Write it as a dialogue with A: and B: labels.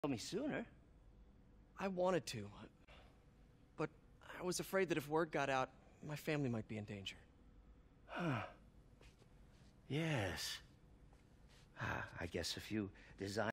A: Tell me sooner.
B: I wanted to, but I was afraid that if word got out, my family might be in danger.
A: Huh. Yes. I guess if you design